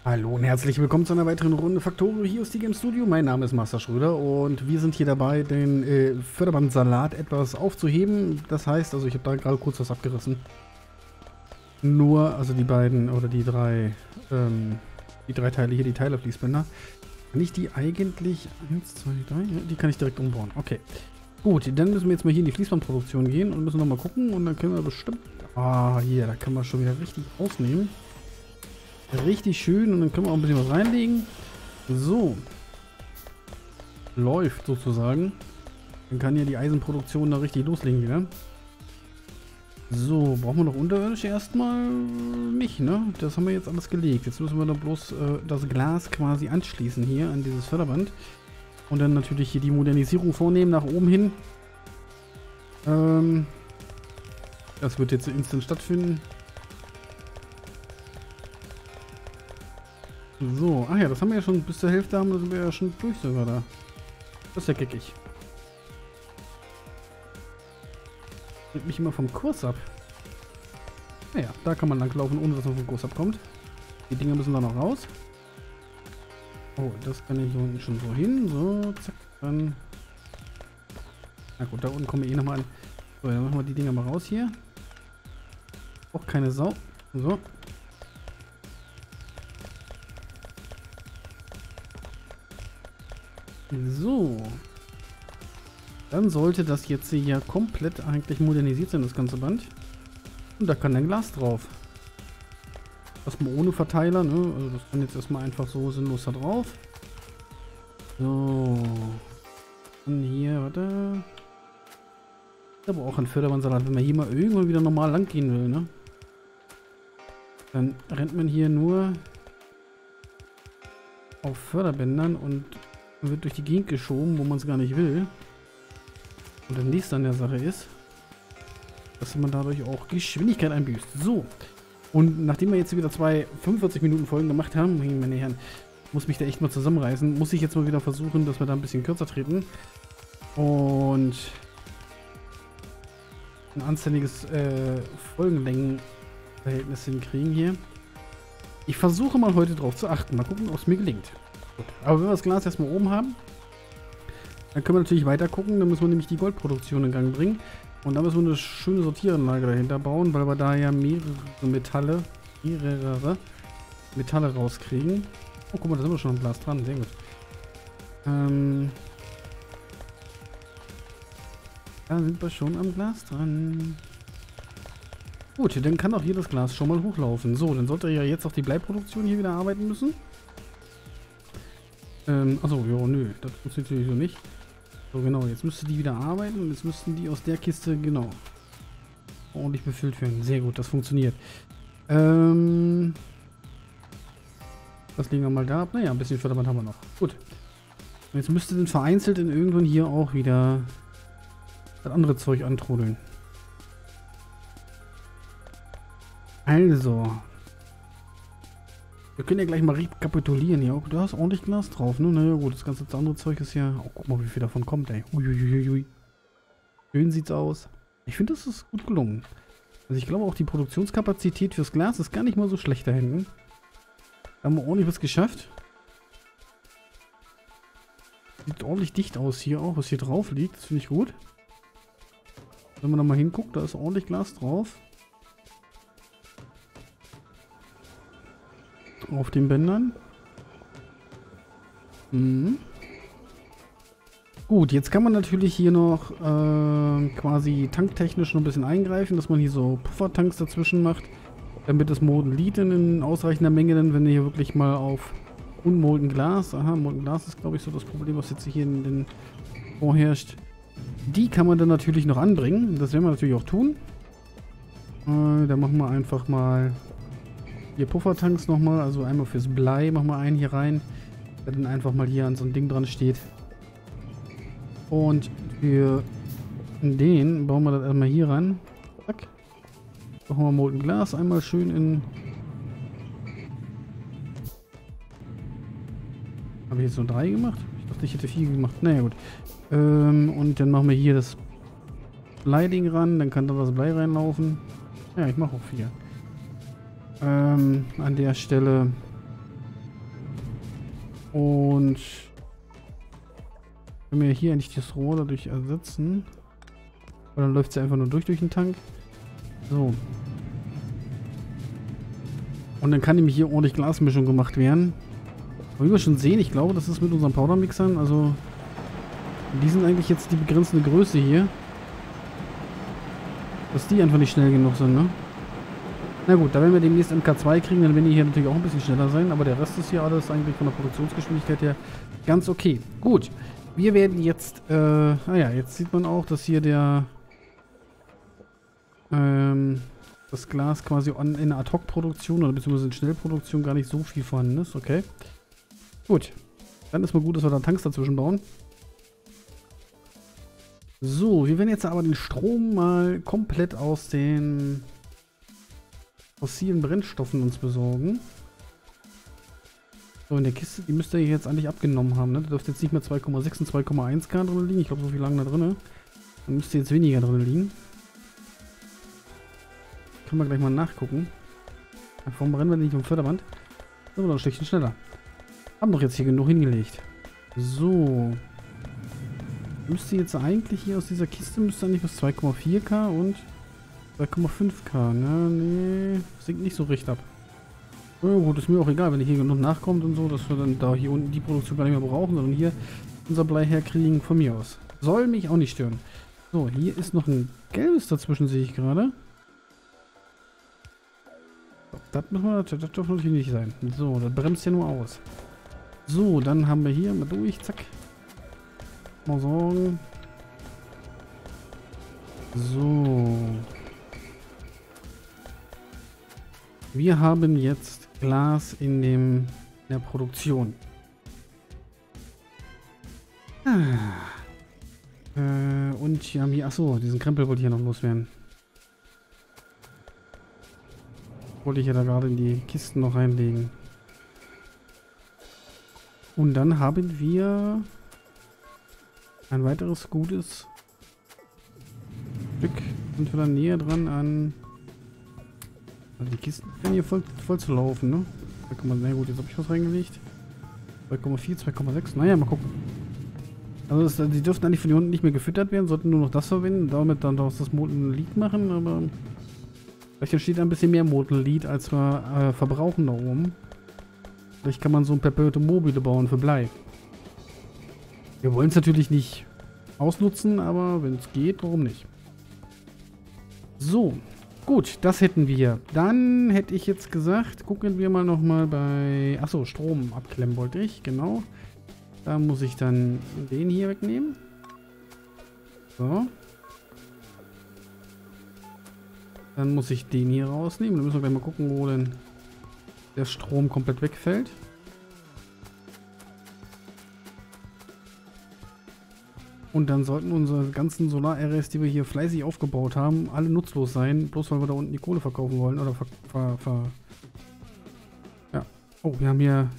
Hallo und herzlich willkommen zu einer weiteren Runde Faktorio hier aus Game Studio. Mein Name ist Master Schröder und wir sind hier dabei, den Förderband-Salat etwas aufzuheben. Das heißt, also ich habe da gerade kurz was abgerissen. Nur, also die beiden oder die drei Teile hier, die Teilerfließbänder. Kann ich die eigentlich, 1, 2, 3, ja, die kann ich direkt umbauen. Okay. Gut, dann müssen wir jetzt mal hier in die Fließbandproduktion gehen und müssen nochmal gucken und dann können wir bestimmt, hier, da können wir schon wieder richtig ausnehmen. Richtig schön und dann können wir auch ein bisschen was reinlegen. So. Läuft sozusagen. Dann kann ja die Eisenproduktion da richtig loslegen wieder. So, brauchen wir noch unterirdisch erstmal nicht, ne? Das haben wir jetzt alles gelegt. Jetzt müssen wir da bloß das Glas quasi anschließen hier an dieses Förderband. Und dann natürlich hier die Modernisierung vornehmen nach oben hin. Das wird jetzt instant stattfinden. So, ach ja, das haben wir ja schon bis zur Hälfte haben, da sind wir ja schon durch sogar da. Das ist ja geckig. Bringt mich immer vom Kurs ab. Naja, da kann man langlaufen, ohne dass man vom Kurs abkommt. Die Dinger müssen da noch raus. Oh, das kann ich hier unten schon so hin. So, zack, dann. Na gut, da unten kommen wir eh nochmal an. So, dann machen wir die Dinger mal raus hier. Auch keine Sau. So. So. Dann sollte das jetzt hier komplett eigentlich modernisiert sein, das ganze Band. Und da kann ein Glas drauf. Erstmal ohne Verteiler, ne? Also das kann jetzt erstmal einfach so sinnlos da drauf. So. Und hier, warte. Aber auch ein Förderbandsalat, wenn man hier mal irgendwann wieder normal lang gehen will, ne? Dann rennt man hier nur auf Förderbändern und wird durch die Gegend geschoben, wo man es gar nicht will. Und der nächste an der Sache ist, dass man dadurch auch Geschwindigkeit einbüßt. So. Und nachdem wir jetzt wieder 45 Minuten Folgen gemacht haben, meine Herren, muss mich da echt mal zusammenreißen, muss ich jetzt mal wieder versuchen, dass wir da ein bisschen kürzer treten. Und ein anständiges Folgenlängenverhältnis hinkriegen hier. Ich versuche mal heute drauf zu achten. Mal gucken, ob es mir gelingt. Gut. Aber wenn wir das Glas erstmal oben haben, dann können wir natürlich weiter gucken. Dann müssen wir nämlich die Goldproduktion in Gang bringen. Und dann müssen wir eine schöne Sortieranlage dahinter bauen, weil wir da ja mehrere Metalle rauskriegen. Oh, guck mal, da sind wir schon am Glas dran. Sehr gut. Da sind wir schon am Glas dran. Gut, dann kann auch hier das Glas schon mal hochlaufen. So, dann sollte ja jetzt auch die Bleiproduktion hier wieder arbeiten müssen. Achso, ja, nö, das funktioniert natürlich so nicht. So, genau, jetzt müsste die wieder arbeiten und jetzt müssten die aus der Kiste, genau, ordentlich befüllt werden. Sehr gut, das funktioniert. Das legen wir mal da ab. Naja, ein bisschen Förderband haben wir noch. Gut. Und jetzt müsste dann vereinzelt in irgendwann hier auch wieder das andere Zeug antrudeln. Also. Wir können ja gleich mal rekapitulieren hier. Du hast ordentlich Glas drauf, ne? Naja gut, das ganze andere Zeug ist ja... Oh, guck mal, wie viel davon kommt, ey. Uiuiuiui. Schön sieht's aus. Ich finde, das ist gut gelungen. Also ich glaube auch, die Produktionskapazität fürs Glas ist gar nicht mal so schlecht da hinten. Da haben wir ordentlich was geschafft. Sieht ordentlich dicht aus hier auch, was hier drauf liegt. Das finde ich gut. Wenn man da mal hinguckt, da ist ordentlich Glas drauf. Auf den Bändern. Mhm. Gut, jetzt kann man natürlich hier noch quasi tanktechnisch noch ein bisschen eingreifen, dass man hier so Puffertanks dazwischen macht, damit das Molten Lead in ausreichender Menge, dann wenn wir hier wirklich mal auf unmolten Glas, Molten Glas ist glaube ich so das Problem, was jetzt hier in den vorherrscht. Die kann man dann natürlich noch anbringen, das werden wir natürlich auch tun. Da machen wir einfach mal hier Puffertanks nochmal, also einmal fürs Blei, machen wir einen hier rein, der dann einfach mal hier an so ein Ding dran steht. Und für den bauen wir das einmal hier ran. Zack. Machen wir Molten Glas einmal schön in... Habe ich jetzt nur 3 gemacht? Ich dachte, ich hätte 4 gemacht. Naja, gut. Und dann machen wir hier das Bleiding ran, dann kann da das Blei reinlaufen. Ja, ich mache auch 4. An der Stelle Und wenn wir hier eigentlich das Rohr dadurch ersetzen, oder dann läuft es einfach nur durch den Tank. So. Und dann kann nämlich hier ordentlich Glasmischung gemacht werden. Aber wie wir schon sehen, ich glaube, das ist mit unseren Powdermixern, also die sind eigentlich jetzt die begrenzende Größe hier. Dass die einfach nicht schnell genug sind, ne? Na gut, da werden wir demnächst MK2 kriegen, dann werden die hier natürlich auch ein bisschen schneller sein, aber der Rest ist hier alles eigentlich von der Produktionsgeschwindigkeit her ganz okay. Gut, wir werden jetzt, naja, jetzt sieht man auch, dass hier der, das Glas quasi in der Ad-Hoc-Produktion oder beziehungsweise in Schnellproduktion gar nicht so viel vorhanden ist, okay. Gut, dann ist mal gut, dass wir da Tanks dazwischen bauen. So, wir werden jetzt aber den Strom mal komplett aus den fossilen Brennstoffen uns besorgen. So, in der Kiste, die müsste ihr jetzt eigentlich abgenommen haben, ne? Da dürfte jetzt nicht mehr 2,6 und 2,1 K drin liegen. Ich glaube, so viel lang da drin. Dann müsste jetzt weniger drin liegen. Können wir gleich mal nachgucken. Warum rennen wir nicht um Förderband? So, dann ein Stückchen schneller. Haben doch jetzt hier genug hingelegt. So. Müsste jetzt eigentlich hier aus dieser Kiste, müsste eigentlich bis 2,4K und 2,5K, ne? Nee, sinkt nicht so recht ab. Ja gut, ist mir auch egal, wenn hier genug nachkommt und so, dass wir dann da hier unten die Produktion gar nicht mehr brauchen, sondern hier unser Blei herkriegen, von mir aus. Soll mich auch nicht stören. So, hier ist noch ein gelbes dazwischen, sehe ich gerade. Das darf natürlich nicht sein. So, das bremst ja nur aus. So, dann haben wir hier mal durch, zack. Mal sorgen. So. Wir haben jetzt Glas in der Produktion. Und wir haben hier, achso, diesen Krempel wollte ich ja noch loswerden. Wollte ich ja da gerade in die Kisten noch reinlegen. Und dann haben wir ein weiteres gutes Stück. Sind wir dann näher dran an... Also die Kisten können hier voll zu laufen, ne? Na gut, jetzt habe ich was reingelegt. 2,4, 2,6. Naja, mal gucken. Also die dürften eigentlich von hier unten nicht mehr gefüttert werden, sollten nur noch das verwenden, damit dann daraus das Molten Lead machen, aber vielleicht entsteht ein bisschen mehr Molten Lead, als wir verbrauchen da oben. Vielleicht kann man so ein Perpetuum mobile bauen für Blei. Wir wollen es natürlich nicht ausnutzen, aber wenn es geht, warum nicht? So, gut, das hätten wir. Dann hätte ich jetzt gesagt, gucken wir mal nochmal bei... Achso, Strom abklemmen wollte ich, genau. Da muss ich dann den hier wegnehmen. So. Dann muss ich den hier rausnehmen. Dann müssen wir gleich mal gucken, wo denn der Strom komplett wegfällt. Und dann sollten unsere ganzen Solar-Arrays, die wir hier fleißig aufgebaut haben, alle nutzlos sein, bloß weil wir da unten die Kohle verkaufen wollen. Oder ja. Oh, wir haben hier...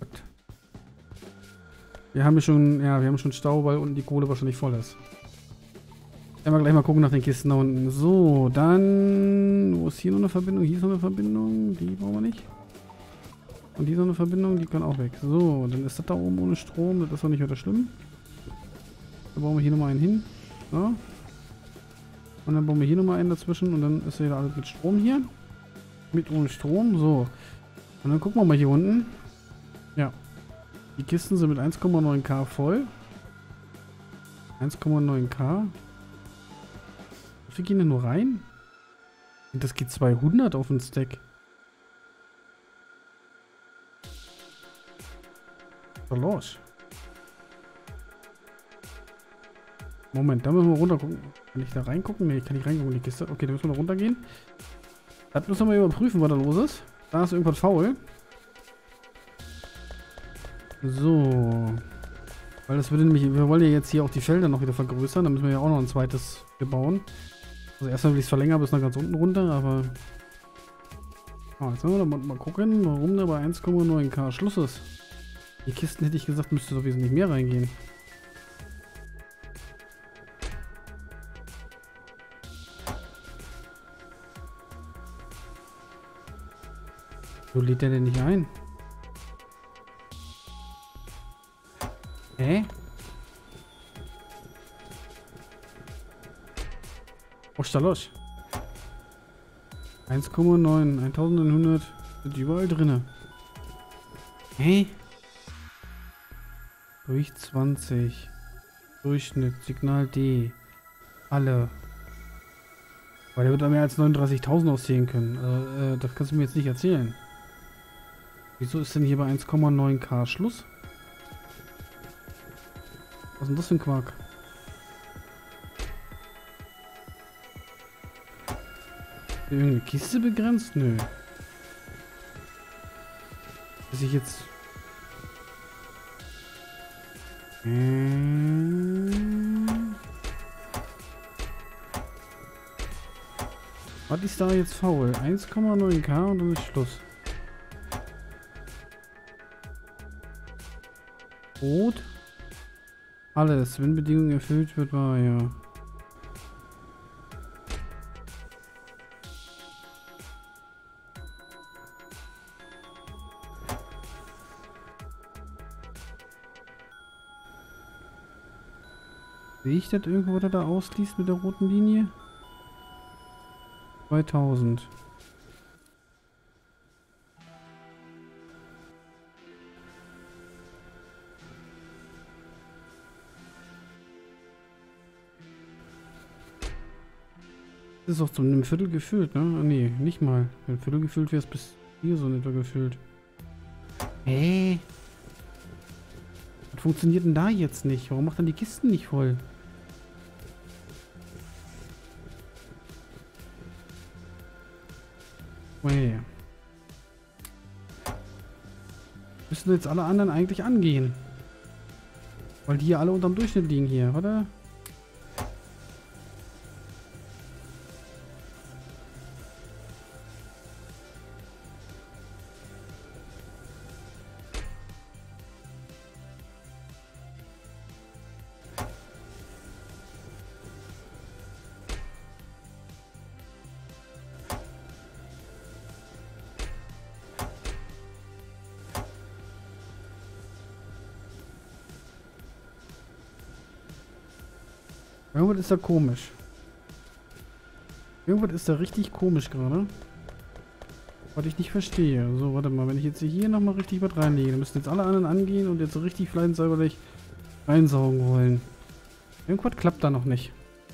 Wir haben schon Stau, weil unten die Kohle wahrscheinlich voll ist. Werden wir gleich mal gucken nach den Kisten da unten. So, dann... Wo ist hier noch eine Verbindung? Hier ist noch eine Verbindung. Die brauchen wir nicht. Und die ist noch eine Verbindung, die kann auch weg. So, dann ist das da oben ohne Strom. Das ist doch nicht weiter schlimm. Dann bauen wir hier nochmal einen hin. So. Und dann bauen wir hier nochmal einen dazwischen. Und dann ist wieder alles mit Strom hier. Mit ohne Strom. So. Und dann gucken wir mal hier unten. Ja. Die Kisten sind mit 1,9K voll. 1,9K. Wie viel gehen denn nur rein? Und das geht 200 auf den Stack. Was ist da los? Moment, da müssen wir runter gucken. Kann ich da reingucken? Ne, ich kann nicht reingucken in die Kiste. Okay, da müssen wir da runtergehen. Das müssen wir mal überprüfen, was da los ist. Da ist irgendwas faul. So. Weil das würde nämlich, wir wollen ja jetzt hier auch die Felder noch wieder vergrößern. Da müssen wir ja auch noch ein zweites bebauen. Also erstmal will ich es verlängern bis nach ganz unten runter, aber... Oh, jetzt müssen wir mal gucken, warum da bei 1,9K Schluss ist. Die Kisten, hätte ich gesagt, müsste so wesentlich mehr reingehen. So lädt der denn nicht ein? Hä? Was ist da los? 1,9, 1900 sind überall drinne. Hä? Durch 20. Durchschnitt, Signal D. Alle. Weil der wird da mehr als 39.000 aussehen können. Das kannst du mir jetzt nicht erzählen. Wieso ist denn hier bei 1,9K Schluss? Was ist denn das für ein Quark? Ist hier irgendeine Kiste begrenzt? Nö. Dass ich jetzt... Was ist da jetzt faul? 1,9K und dann ist Schluss. Rot. Alles, wenn Bedingungen erfüllt wird, war ja. Sehe ich das irgendwo, was er da ausliest mit der roten Linie? 2000. Das ist auch zu einem Viertel gefüllt, ne? Nee, nicht mal. Wenn ein Viertel gefüllt wäre es bis hier so in etwa gefüllt. Hä? Was funktioniert denn da jetzt nicht? Warum macht dann die Kisten nicht voll? Hey. Müssen jetzt alle anderen eigentlich angehen. Weil die ja alle unterm Durchschnitt liegen hier, oder? Irgendwas ist da komisch. Irgendwas ist da richtig komisch gerade. Was ich nicht verstehe. So, warte mal. Wenn ich jetzt hier nochmal richtig was reinlege, dann müssen jetzt alle anderen angehen und jetzt so richtig fein säuberlich reinsaugen wollen. Irgendwas klappt da noch nicht.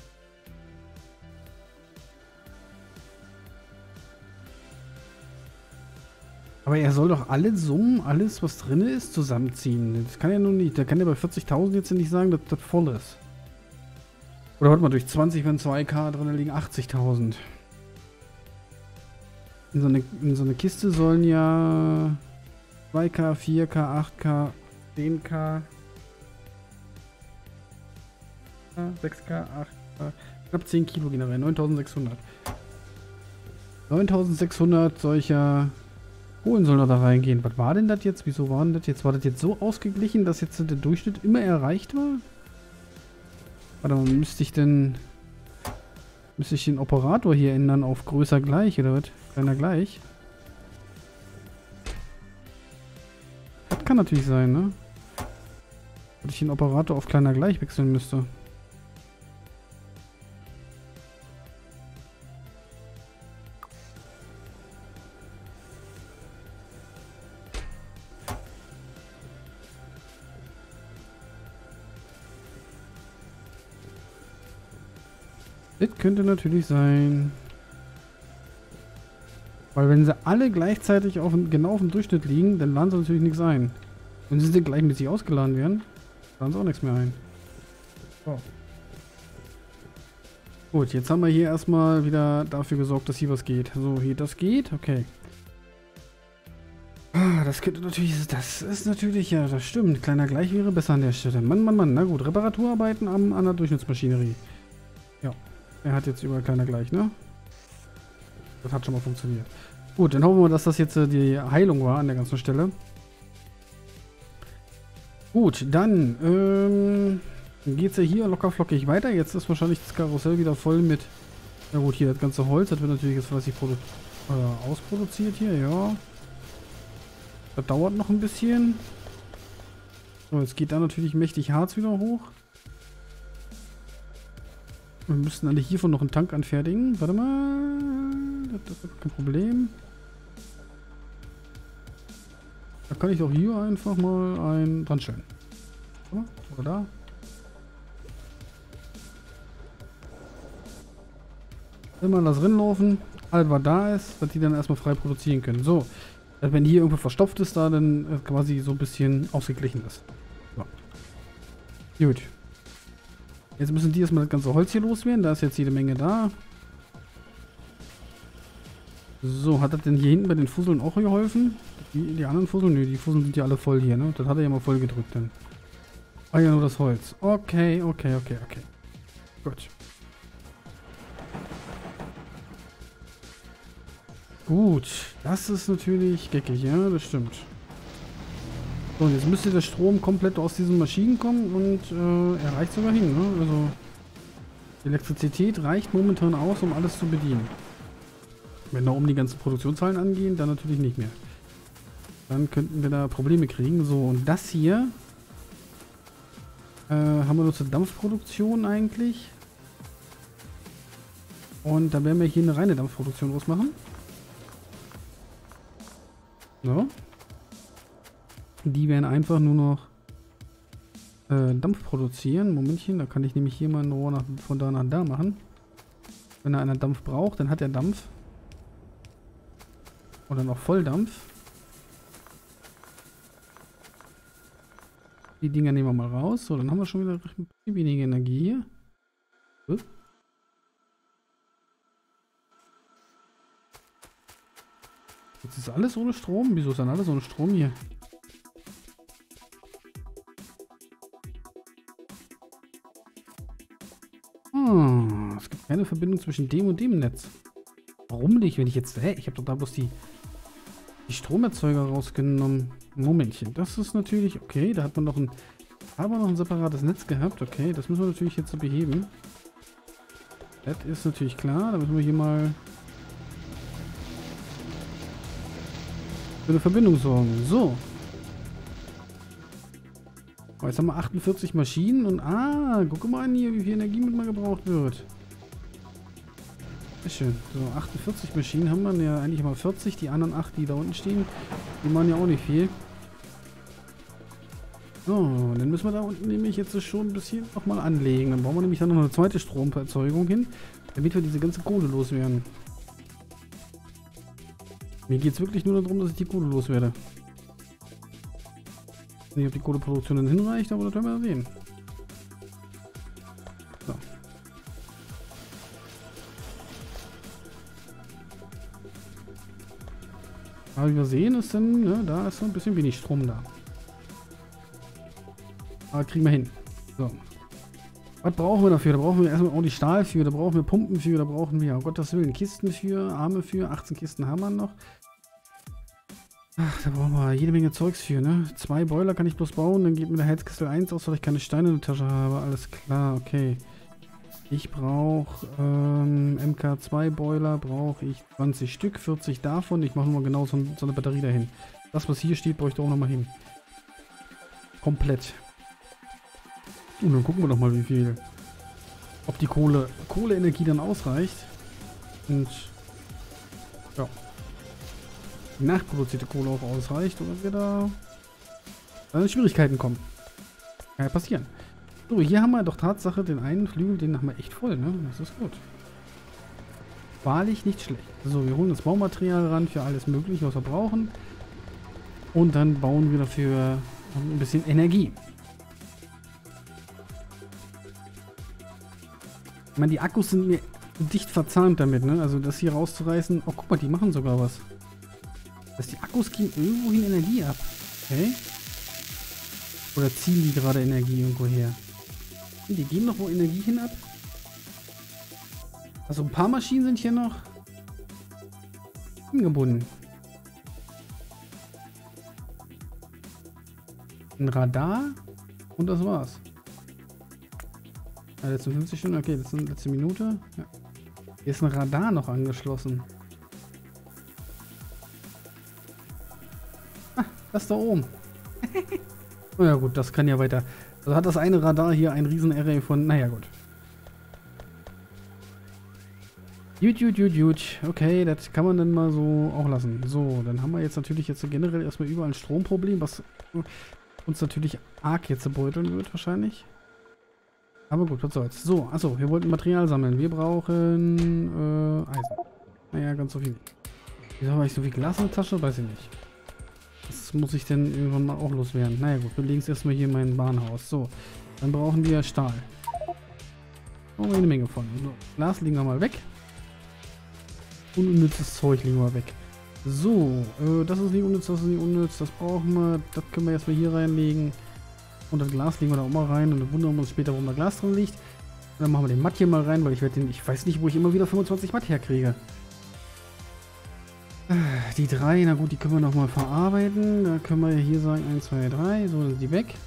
Aber er soll doch alle Summen, alles was drin ist, zusammenziehen. Das kann er nun nicht. Da kann er bei 40.000 jetzt nicht sagen, dass das voll ist. Oder warte mal, durch 20, wenn 2K drin liegen, 80.000. In so eine Kiste sollen ja 2K, 4K, 8K, 10K, 6K, 8K, knapp 10 Kilo generell, 9.600. 9.600 solcher Kohlen sollen da reingehen. Was war denn das jetzt? Wieso war denn das jetzt? War das jetzt so ausgeglichen, dass jetzt der Durchschnitt immer erreicht war? Warte mal, müsste ich den Operator hier ändern auf größer gleich, oder was? Kleiner gleich? Das kann natürlich sein, ne? Dass ich den Operator auf kleiner gleich wechseln müsste. Das könnte natürlich sein. Weil wenn sie alle gleichzeitig genau auf dem Durchschnitt liegen, dann laden sie natürlich nichts ein. Wenn sie gleichmäßig ausgeladen werden, laden sie auch nichts mehr ein. So. Gut, jetzt haben wir hier erstmal wieder dafür gesorgt, dass hier was geht. So, hier das geht, okay. Ah, das könnte natürlich, das ist natürlich, ja, das stimmt. Kleiner gleich wäre besser an der Stelle. Mann, Mann, Mann, na gut. Reparaturarbeiten an der Durchschnittsmaschinerie. Ja. Er hat jetzt überall kleiner gleich, ne? Das hat schon mal funktioniert. Gut, dann hoffen wir, dass das jetzt die Heilung war an der ganzen Stelle. Gut, dann geht es ja hier locker flockig weiter. Jetzt ist wahrscheinlich das Karussell wieder voll mit... Na gut, hier das ganze Holz. Das wird natürlich jetzt fleißig ausproduziert hier, ja. Das dauert noch ein bisschen. So, jetzt geht da natürlich mächtig Harz wieder hoch. Wir müssen alle hiervon noch einen Tank anfertigen. Warte mal. Das ist kein Problem. Da kann ich doch hier einfach mal einen dran stellen. Oder da. Immer das Rinlaufen. Alles was da ist, dass die dann erstmal frei produzieren können. So. Wenn hier irgendwo verstopft ist, da dann quasi so ein bisschen ausgeglichen ist. So. Gut. Jetzt müssen die erstmal das ganze Holz hier loswerden. Da ist jetzt jede Menge da. So, hat das denn hier hinten bei den Fusseln auch geholfen? Die anderen Fusseln? Nö, die Fusseln sind ja alle voll hier, ne? Das hat er ja mal voll gedrückt dann. Ah ja, nur das Holz. Okay. Gut. Gut, das ist natürlich geckig, ja, das stimmt. So, und jetzt müsste der Strom komplett aus diesen Maschinen kommen und er reicht sogar hin, ne? Also, die Elektrizität reicht momentan aus, um alles zu bedienen. Wenn da oben die ganzen Produktionszahlen angehen, dann natürlich nicht mehr. Dann könnten wir da Probleme kriegen. So, und das hier haben wir nur zur Dampfproduktion eigentlich. Und da werden wir hier eine reine Dampfproduktion ausmachen. So. Die werden einfach nur noch Dampf produzieren. Momentchen, da kann ich nämlich hier mal ein Rohr von da nach da machen. Wenn er einer Dampf braucht, dann hat er Dampf. Oder noch Volldampf. Die Dinger nehmen wir mal raus. So, dann haben wir schon wieder weniger Energie hier. Jetzt ist alles ohne Strom. Wieso ist dann alles ohne Strom hier? Es gibt keine Verbindung zwischen dem und dem Netz. Warum nicht? Wenn ich jetzt... Hä? Ich habe doch da bloß die Stromerzeuger rausgenommen. Momentchen. Das ist natürlich... Okay, da hat man noch ein separates Netz gehabt. Okay, das müssen wir natürlich jetzt so beheben. Das ist natürlich klar. Da müssen wir hier mal für eine Verbindung sorgen. So. Oh, jetzt haben wir 48 Maschinen und guck mal an hier, wie viel Energie mit mal gebraucht wird. Sehr schön. So, 48 Maschinen haben wir ja eigentlich immer 40. Die anderen 8, die da unten stehen, die machen ja auch nicht viel. So, dann müssen wir da unten nämlich jetzt schon ein bisschen nochmal anlegen. Dann brauchen wir nämlich dann noch eine zweite Stromerzeugung hin, damit wir diese ganze Kohle loswerden. Mir geht es wirklich nur darum, dass ich die Kohle loswerde. Ich weiß nicht, ob die Kohleproduktion dann hinreicht, aber das werden wir sehen. So. Aber wie wir sehen, ist dann, ne, da ist so ein bisschen wenig Strom da. Aber kriegen wir hin. So. Was brauchen wir dafür? Da brauchen wir erstmal ordentlich Stahl für, da brauchen wir Pumpen für, da brauchen wir, oh Gottes Willen, Kisten für, Arme für, 18 Kisten haben wir noch. Ach, da brauchen wir jede Menge Zeugs für, ne? 2 Boiler kann ich bloß bauen, dann geht mir der Heizkessel 1 aus, weil ich keine Steine in der Tasche habe. Alles klar, okay. Ich brauche MK2 Boiler, brauche ich 20 Stück, 40 davon. Ich mache nochmal genau so eine Batterie dahin. Das, was hier steht, brauche ich da auch nochmal hin. Komplett. Und dann gucken wir doch mal, wie viel, ob die Kohleenergie dann ausreicht. Und ja, die nachproduzierte Kohle auch ausreicht oder wir da in Schwierigkeiten kommen. Kann ja passieren. So, hier haben wir doch Tatsache den einen Flügel, den haben wir echt voll, ne? Das ist gut. Wahrlich nicht schlecht. So, wir holen das Baumaterial ran für alles mögliche, was wir brauchen. Und dann bauen wir dafür ein bisschen Energie. Ich meine, die Akkus sind mir dicht verzahnt damit, ne? Also das hier rauszureißen. Oh, guck mal, die machen sogar was. Dass die Akkus geben irgendwohin Energie ab. Okay. Oder ziehen die gerade Energie irgendwo her? Die geben noch wo Energie hin ab. Also ein paar Maschinen sind hier noch angebunden. Ein Radar und das war's. Ja, letzte 50 Stunden, okay, das ist letzte Minute. Ja. Hier ist ein Radar noch angeschlossen. Das da oben. Oh ja gut, das kann ja weiter. Also hat das eine Radar hier ein Riesen-Array von... Naja gut. Gut. Okay, das kann man dann mal so auch lassen. So, dann haben wir jetzt natürlich jetzt generell erstmal überall ein Stromproblem, was uns natürlich arg jetzt beuteln wird wahrscheinlich. Aber gut, was soll's. So, achso, wir wollten Material sammeln. Wir brauchen Eisen. Naja, ganz so viel. Wieso habe ich so viel Glas in der Tasche? Weiß ich nicht. Das muss ich dann irgendwann mal auch loswerden. Naja gut, wir legen es erstmal hier in mein Bahnhaus. So, dann brauchen wir Stahl. Brauchen wir eine Menge von. So, Glas legen wir mal weg. Unnützes Zeug legen wir weg. So, das ist nicht unnütz, das ist nicht unnütz. Das brauchen wir. Das können wir erstmal hier reinlegen. Und das Glas legen wir da auch mal rein. Und dann wundern wir uns später, warum da Glas drin liegt. Und dann machen wir den Matt hier mal rein, weil ich weiß nicht, wo ich immer wieder 25 Matt herkriege. Die 3, na gut, die können wir nochmal verarbeiten. Da können wir hier sagen 1, 2, 3. So, sind die weg.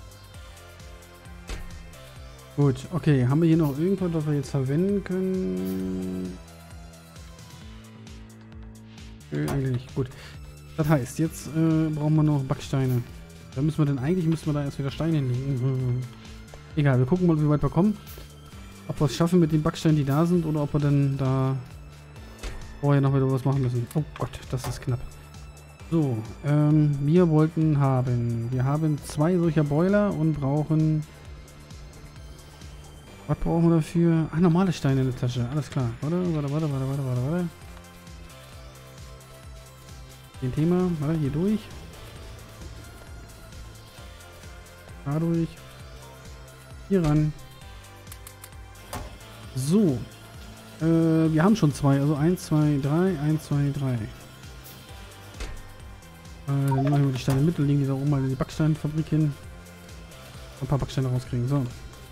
Gut, okay. Haben wir hier noch irgendwas, was wir jetzt verwenden können? Eigentlich nicht. Gut. Das heißt, jetzt brauchen wir noch Backsteine. Da müssen wir da erst wieder Steine hinlegen. Egal, wir gucken mal, wie weit wir kommen. Ob wir es schaffen mit den Backsteinen, die da sind, oder ob wir dann da vorher noch wieder was machen müssen. Oh Gott, das ist knapp. So, wir haben 2 solcher Boiler und brauchen... Was brauchen wir dafür? Ach, normale Steine in der Tasche. Alles klar. Warte. Den Thema, warte, hier durch. Da durch. Hier ran. So. Wir haben schon 2. Also 1, 2, 3. 1, 2, 3. Dann nehmen wir die Steine mit und legen die da oben mal in die Backsteinfabrik hin. Ein paar Backsteine rauskriegen. So.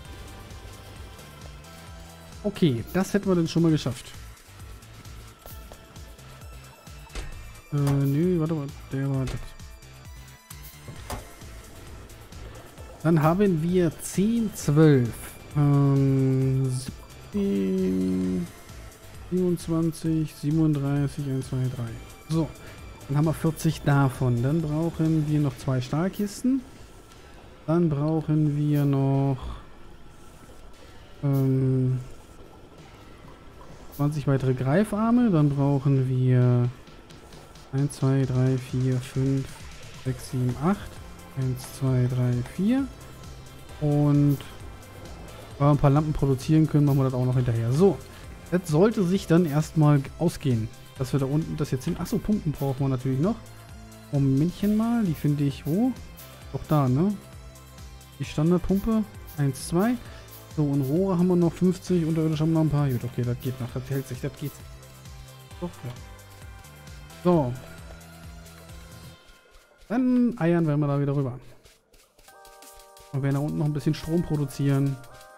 Okay, das hätten wir dann schon mal geschafft. Nö, warte mal, der war das. Dann haben wir 10, 12, 17, 27, 37, 1, 2, 3. So, dann haben wir 40 davon. Dann brauchen wir noch 2 Stahlkisten. Dann brauchen wir noch 20 weitere Greifarme. Dann brauchen wir 1, 2, 3, 4, 5, 6, 7, 8. 1, 2, 3, 4. Und weil wir ein paar Lampen produzieren können, machen wir das auch noch hinterher. So, das sollte sich dann erstmal ausgehen. Dass wir da unten das jetzt hin... Achso, Pumpen brauchen wir natürlich noch. Momentchen mal, die finde ich wo? Doch da, ne? Die Standardpumpe. 1, 2. So, und Rohre haben wir noch 50. Unterirdisch haben wir noch ein paar. Gut, okay, das geht noch. Das hält sich, das geht. Doch, ja. So. Dann eiern wir da wieder rüber. Und werden da unten noch ein bisschen Strom produzieren.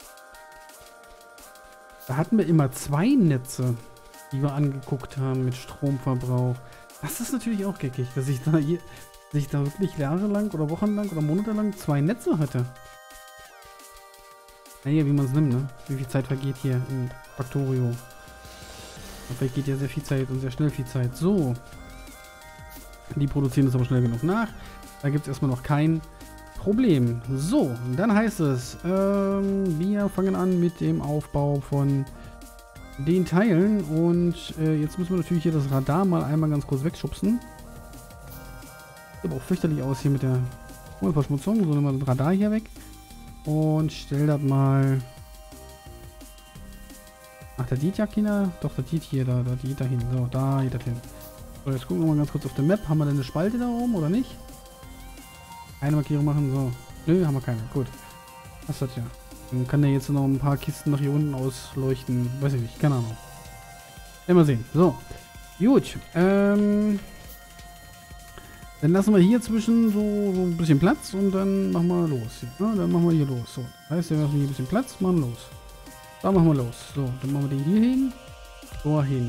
Da hatten wir immer 2 Netze, die wir angeguckt haben mit Stromverbrauch. Das ist natürlich auch geckig, dass ich da wirklich jahrelang oder wochenlang oder monatelang 2 Netze hatte. Naja, wie man es nimmt, ne? Wie viel Zeit vergeht hier in Factorio. Da vergeht ja sehr viel Zeit und sehr schnell viel Zeit. So. Die produzieren das aber schnell genug nach. Da gibt es erstmal noch kein Problem. So, dann heißt es, wir fangen an mit dem Aufbau von den Teilen. Und jetzt müssen wir natürlich hier das Radar mal einmal ganz kurz wegschubsen. Sieht aber auch fürchterlich aus hier mit der Umweltverschmutzung. So, nehmen wir das Radar hier weg. Und stell das mal... Ach, der geht ja keiner. Doch, der geht hier, da geht da hin. So, da geht das hin. So, jetzt gucken wir mal ganz kurz auf der Map. Haben wir denn eine Spalte da oben oder nicht? Eine Markierung machen, so. Nö, haben wir keine. Gut. Was ist das ja? Dann kann der jetzt noch ein paar Kisten nach hier unten ausleuchten. Weiß ich nicht, keine Ahnung. Mal sehen. So. Gut. Dann lassen wir hier zwischen so ein bisschen Platz und dann machen wir los. Ja, dann machen wir hier los. So. Das heißt, wir lassen hier ein bisschen Platz, machen los. Da machen wir los. So, dann machen wir den hier hin. So hin.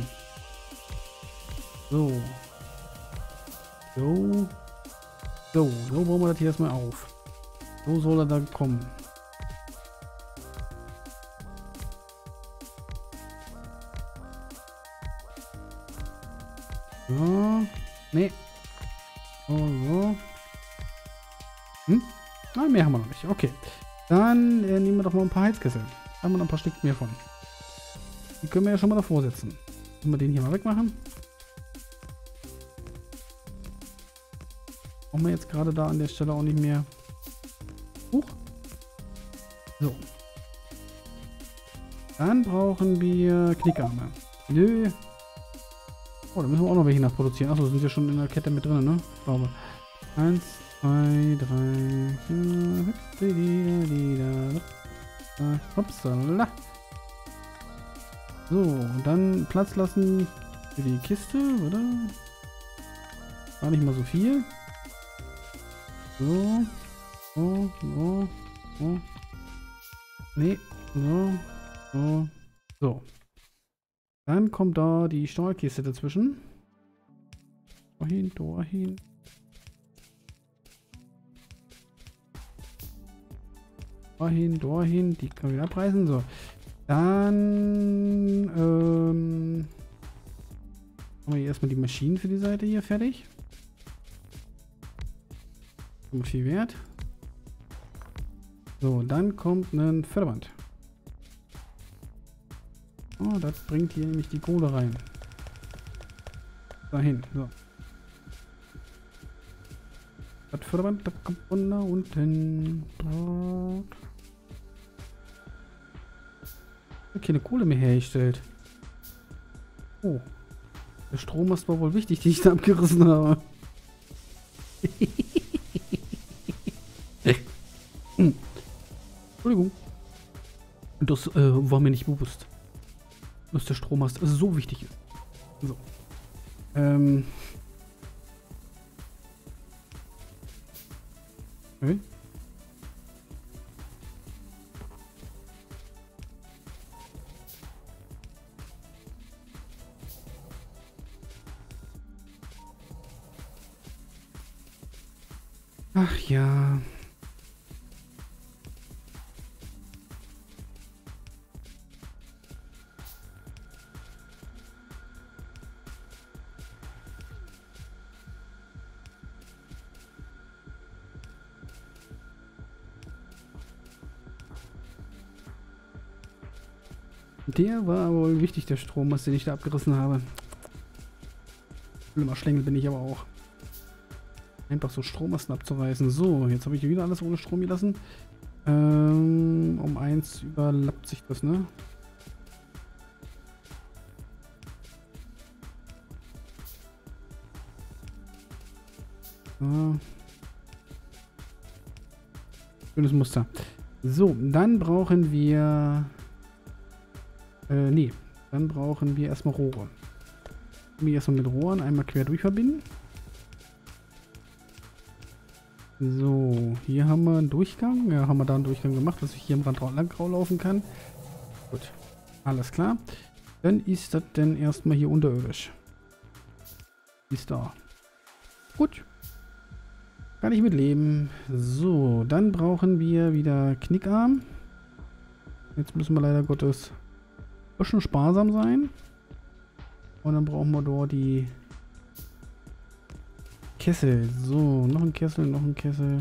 So. So. So bauen wir das hier erstmal auf. So soll er dann kommen. So. Nee. So. Ah, mehr haben wir noch nicht. Okay. Dann nehmen wir doch mal ein paar Heizkessel. Da haben wir noch ein paar Stück mehr von. Die können wir ja schon mal davor setzen. Können wir den hier mal wegmachen. Brauchen wir jetzt gerade da an der Stelle auch nicht mehr. Huch. So. Dann brauchen wir Knickarme. Nö. Oh, da müssen wir auch noch welche nachproduzieren. Achso, sind ja schon in der Kette mit drin, ne? Ich glaube. 1, 2, 3, 4, 5, hopsala. So, und dann Platz lassen für die Kiste, oder? Gar nicht mal so viel. So. So, so, so. Nee, so, so, so. Dann kommt da die Stahlkiste dazwischen. Dahin, dahin. Dahin, dahin. Die können wir abreißen. So. Dann haben wir hier erstmal die Maschinen für die Seite hier fertig. Viel wert. So, dann kommt ein Förderband. Oh, das bringt hier nämlich die Kohle rein. Dahin, so. Das Förderband, das kommt von da unten. Keine Kohle mehr hergestellt. Oh. Der Strommast war wohl wichtig, den ich da abgerissen habe. Entschuldigung. Das war mir nicht bewusst. Dass der Strommast so wichtig ist. So. Okay. Ach ja. Der war wohl wichtig, der Strom, was den ich da abgerissen habe. Schlimmer Schlängel bin ich aber auch. Einfach so Strommasten abzureißen. So, jetzt habe ich wieder alles ohne Strom gelassen. Um 1 überlappt sich das, ne? So. Schönes Muster. So, dann brauchen wir... nee. Dann brauchen wir erstmal Rohre. Ich erstmal mit Rohren einmal quer durch verbinden. So, hier haben wir einen Durchgang. Ja, haben wir da einen Durchgang gemacht, dass ich hier am Rand lang laufen kann. Gut, alles klar. Dann ist das denn erstmal hier unterirdisch. Ist da. Gut. Kann ich mitleben. So, dann brauchen wir wieder Knickarm. Jetzt müssen wir leider Gottes ein bisschen sparsam sein. Und dann brauchen wir dort die Kessel. So, noch ein Kessel, noch ein Kessel.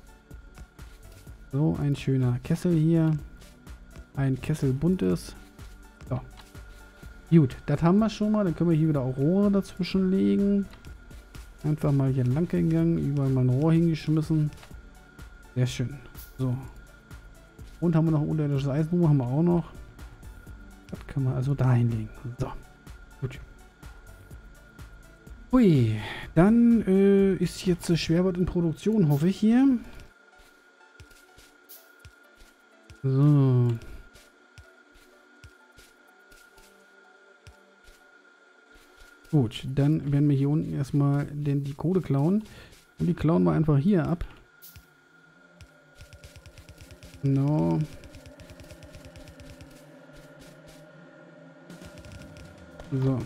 So, ein schöner Kessel hier. Ein Kessel buntes. So. Gut, das haben wir schon mal. Dann können wir hier wieder auch Rohre dazwischen legen. Einfach mal hier lang gegangen, überall mal ein Rohr hingeschmissen. Sehr schön. So. Und haben wir noch ein unterirdisches Eisbohrer, haben wir auch noch. Das können wir also da hinlegen. So. Gut. Hui. Dann ist jetzt Schwerwert in Produktion, hoffe ich hier. So. Gut, dann werden wir hier unten erstmal die Kohle klauen. Und die klauen wir einfach hier ab. No. So.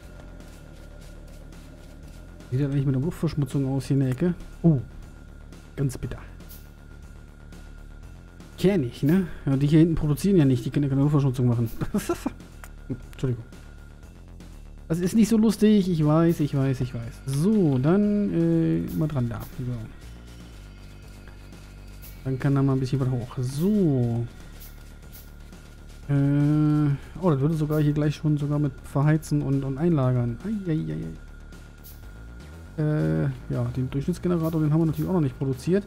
Sieht das eigentlich mit der Luftverschmutzung aus hier in der Ecke? Oh. Ganz bitter. Kenn ich, ne? Ja, die hier hinten produzieren ja nicht. Die können ja keine Luftverschmutzung machen. Entschuldigung. Das ist nicht so lustig. Ich weiß, ich weiß, ich weiß. So, dann mal dran da. So. Dann kann da mal ein bisschen was hoch. So. Oh, das würde sogar hier gleich schon sogar mit verheizen und einlagern. Eieiei. Ja, den Durchschnittsgenerator, den haben wir natürlich auch noch nicht produziert.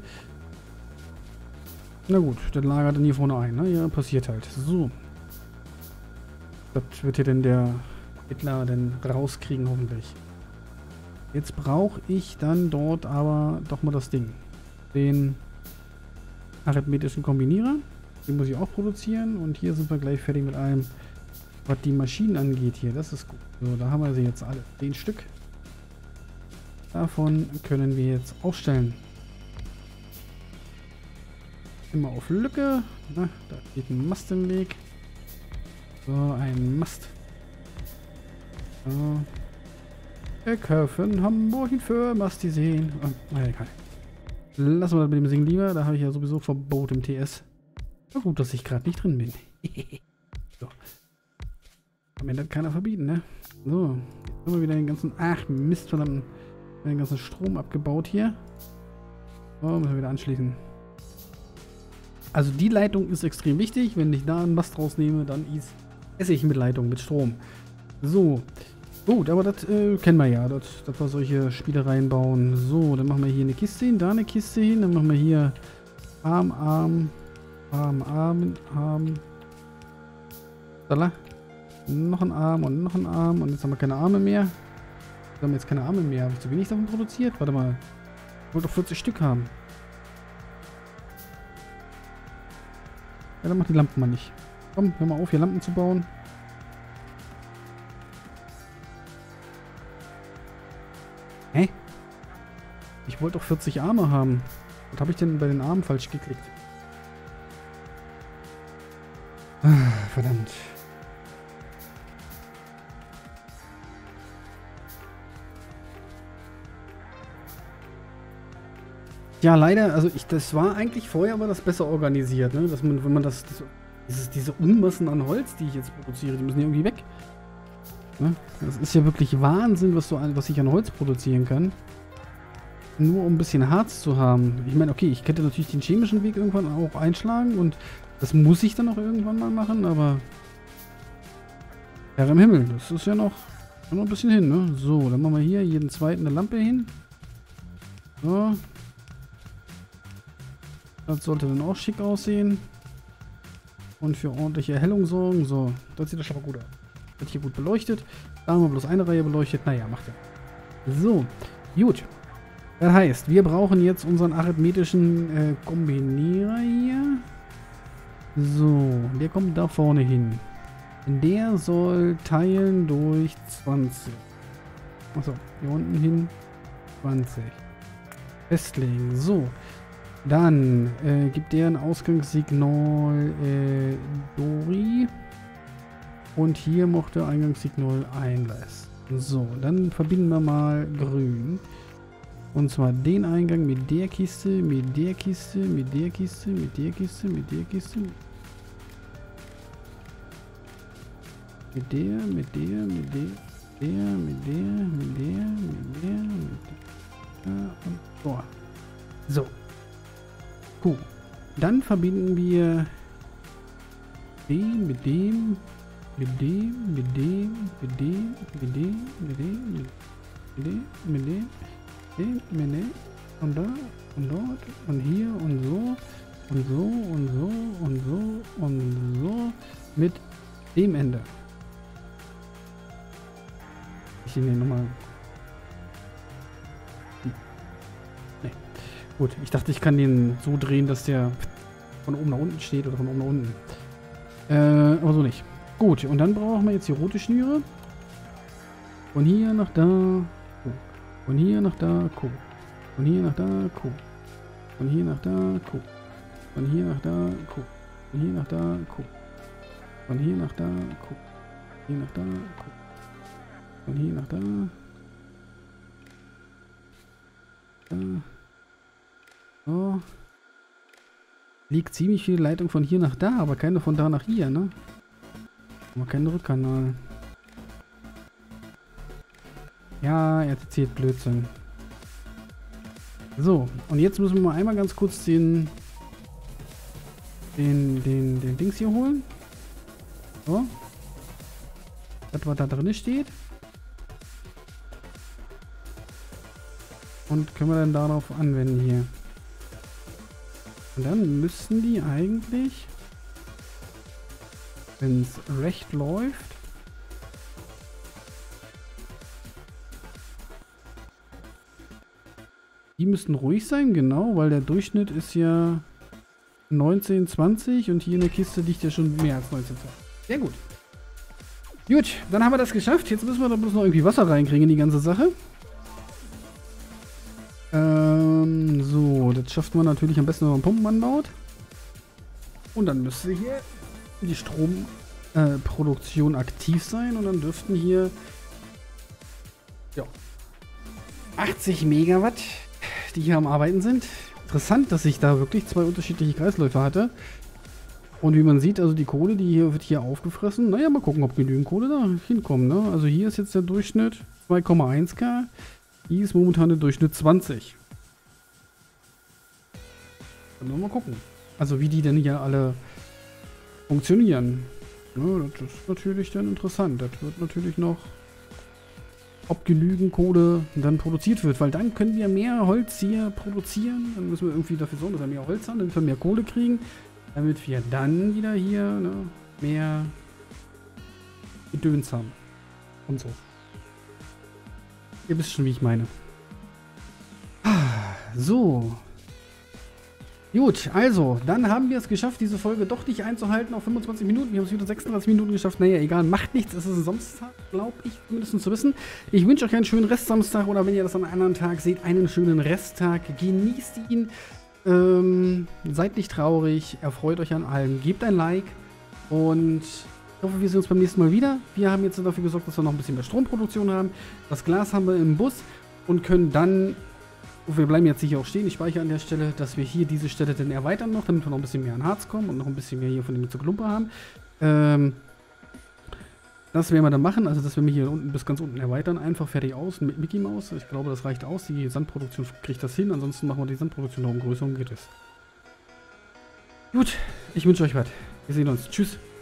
Na gut, der lagert dann hier vorne ein. Ne? Ja, passiert halt. So. Das wird hier denn der Hitler denn rauskriegen, hoffentlich. Jetzt brauche ich dann dort aber doch mal das Ding. Den arithmetischen Kombinierer. Den muss ich auch produzieren. Und hier sind wir gleich fertig mit allem, was die Maschinen angeht hier. Das ist gut. So, da haben wir sie jetzt alle. 10 Stück. Davon können wir jetzt aufstellen. Immer auf Lücke. Na, da geht ein Mast im Weg. So, ein Mast. So. Wir kaufen Hamburg für Masti sehen. Oh, na egal. Lassen wir das mit dem Singen lieber. Da habe ich ja sowieso Verbot im TS. Na gut, dass ich gerade nicht drin bin. So. Kann mir das keiner verbieten, ne? So. Jetzt haben wir wieder den ganzen... Ach, Mist, verdammt. Den ganzen Strom abgebaut hier. So, müssen wir wieder anschließen. Also die Leitung ist extrem wichtig. Wenn ich da einen Mast rausnehme, dann esse ich mit Leitung, mit Strom. So. Gut, aber das kennen wir ja, dass wir solche Spielereien bauen. So, dann machen wir hier eine Kiste hin, da eine Kiste hin. Dann machen wir hier Arm, Arm, Arm, Arm, Arm. Dalla. Noch ein Arm und noch ein Arm. Und jetzt haben wir keine Arme mehr. Wir haben jetzt keine Arme mehr. Habe ich zu wenig davon produziert? Warte mal. Ich wollte doch 40 Stück haben. Ja, dann mach die Lampen mal nicht. Komm, hör mal auf, hier Lampen zu bauen. Hä? Ich wollte doch 40 Arme haben. Was habe ich denn bei den Armen falsch geklickt? Ah, verdammt. Ja, leider, also das war eigentlich vorher aber das besser organisiert, ne? Dass man, wenn man diese Unmassen an Holz, die ich jetzt produziere, die müssen ja irgendwie weg. Ne? Das ist ja wirklich Wahnsinn, was ich an Holz produzieren kann. Nur um ein bisschen Harz zu haben. Ich meine, okay, ich könnte natürlich den chemischen Weg irgendwann auch einschlagen und das muss ich dann auch irgendwann mal machen, aber Herr im Himmel, das ist ja noch ein bisschen hin, ne? So, dann machen wir hier jeden zweiten eine Lampe hin. So. Das sollte dann auch schick aussehen. Und für ordentliche Erhellung sorgen. So, das sieht doch schon mal gut aus. Wird hier gut beleuchtet. Da haben wir bloß eine Reihe beleuchtet. Naja, macht ja. So, gut. Das heißt, wir brauchen jetzt unseren arithmetischen Kombinierer hier. So, der kommt da vorne hin. Der soll teilen durch 20. Achso, hier unten hin 20. Festlegen. So. Dann gibt der ein Ausgangssignal Dori. Und hier macht der Eingangssignal Einlass. So, dann verbinden wir mal grün. Und zwar den Eingang mit der Kiste, mit der Kiste, mit der Kiste, mit der Kiste, mit der Kiste. Mit der, mit der, mit der, mit der, mit der, mit der, mit der und so. So. Cool. Dann verbinden wir den mit dem, mit dem, mit dem, mit dem, mit dem, mit dem, mit dem, mit dem, mit dem, und da und dort und hier und so und so und so und so und so mit dem Ende. Ich nehme nochmal. Nee. Gut, ich dachte, ich kann den so drehen, dass der von oben nach unten steht oder von oben nach unten. Aber so nicht. Gut, und dann brauchen wir jetzt die rote Schnüre. Von hier nach da. Cool. Von hier nach da. Cool. Von hier nach da. Cool. Von hier nach da. Cool. Von hier nach da. Cool. Von hier nach da. Cool. Von hier nach da. Cool. Hier nach da. Cool. Von hier nach da. Da. So. Liegt ziemlich viel Leitung von hier nach da, aber keine von da nach hier, ne? Aber keinen Rückkanal. Ja, er erzählt Blödsinn. So, und jetzt müssen wir mal einmal ganz kurz den den Dings hier holen. So. Das, was da drin steht. Und können wir dann darauf anwenden hier. Und dann müssten die eigentlich, wenn es recht läuft, die müssten ruhig sein, genau, weil der Durchschnitt ist ja 19, 20 und hier in der Kiste liegt ja schon mehr als 19, 20. Sehr gut. Gut, dann haben wir das geschafft. Jetzt müssen wir da bloß noch irgendwie Wasser reinkriegen in die ganze Sache. So, das schafft man natürlich am besten, wenn man Pumpen anbaut. Und dann müsste hier die Stromproduktion aktiv sein und dann dürften hier ja, 80 Megawatt, die hier am Arbeiten sind. Interessant, dass ich da wirklich zwei unterschiedliche Kreisläufe hatte. Und wie man sieht, also die Kohle, die hier wird hier aufgefressen. Naja, mal gucken, ob genügend Kohle da hinkommen. Ne? Also hier ist jetzt der Durchschnitt 2,1 K. Hier ist momentan der Durchschnitt 20. Dann wollen wir mal gucken. Also wie die denn hier alle funktionieren. Ja, das ist natürlich dann interessant. Das wird natürlich noch, ob genügend Kohle dann produziert wird. Weil dann können wir mehr Holz hier produzieren. Dann müssen wir irgendwie dafür sorgen, dass wir mehr Holz haben, damit wir mehr Kohle kriegen. Damit wir dann wieder hier mehr Gedöns haben. Und so. Ihr wisst schon, wie ich meine. So. Gut, also, dann haben wir es geschafft, diese Folge doch nicht einzuhalten auf 25 Minuten. Wir haben es wieder 36 Minuten geschafft. Naja, egal, macht nichts. Es ist ein Samstag, glaube ich, zumindest zu wissen. Ich wünsche euch einen schönen Restsamstag oder wenn ihr das an einem anderen Tag seht, einen schönen Resttag. Genießt ihn. Seid nicht traurig. Erfreut euch an allem. Gebt ein Like. Und ich hoffe, wir sehen uns beim nächsten Mal wieder. Wir haben jetzt dafür gesorgt, dass wir noch ein bisschen mehr Stromproduktion haben. Das Glas haben wir im Bus und können dann, wir bleiben jetzt hier auch stehen, ich speichere an der Stelle, dass wir hier diese Stelle dann erweitern noch, damit wir noch ein bisschen mehr an Harz kommen und noch ein bisschen mehr hier von dem Klumper haben. Das werden wir dann machen, also dass wir hier unten bis ganz unten erweitern, einfach fertig aus mit Mickey Mouse. Ich glaube, das reicht aus. Die Sandproduktion kriegt das hin, ansonsten machen wir die Sandproduktion noch größer und geht es. Gut, ich wünsche euch was. Wir sehen uns. Tschüss.